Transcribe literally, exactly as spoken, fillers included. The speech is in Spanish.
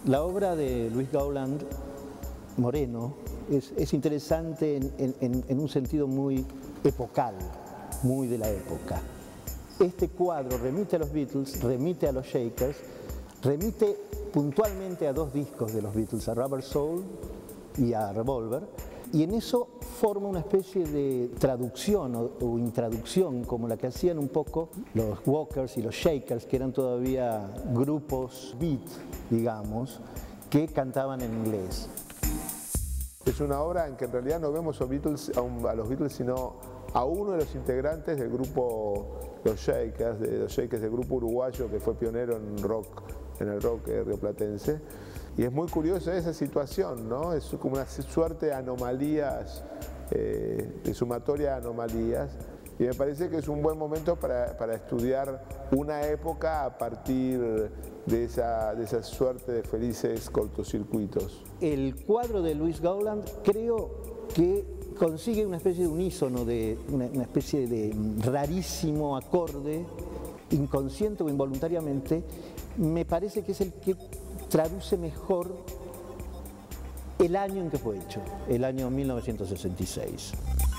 La obra de Luis Gauland Moreno es, es interesante en, en, en un sentido muy epocal, muy de la época. Este cuadro remite a los Beatles, remite a los Shakers, remite puntualmente a dos discos de los Beatles, a Rubber Soul y a Revolver, y en eso forma una especie de traducción o, o intraducción, como la que hacían un poco los Walkers y los Shakers, que eran todavía grupos beat, digamos, que cantaban en inglés. Es una obra en que en realidad no vemos a, Beatles, a, un, a los Beatles, sino a uno de los integrantes del grupo Los Shakers, de los Shakers, del grupo uruguayo que fue pionero en rock, en el rock eh, rioplatense. Y es muy curiosa esa situación, ¿no? Es como una suerte de anomalías, eh, de sumatoria de anomalías. Y me parece que es un buen momento para, para estudiar una época a partir de esa, de esa suerte de felices cortocircuitos. El cuadro de Luis Gauland creo que consigue una especie de unísono, de una, una especie de rarísimo acorde, inconsciente o involuntariamente. Me parece que es el que traduce mejor el año en que fue hecho, el año mil novecientos sesenta y seis.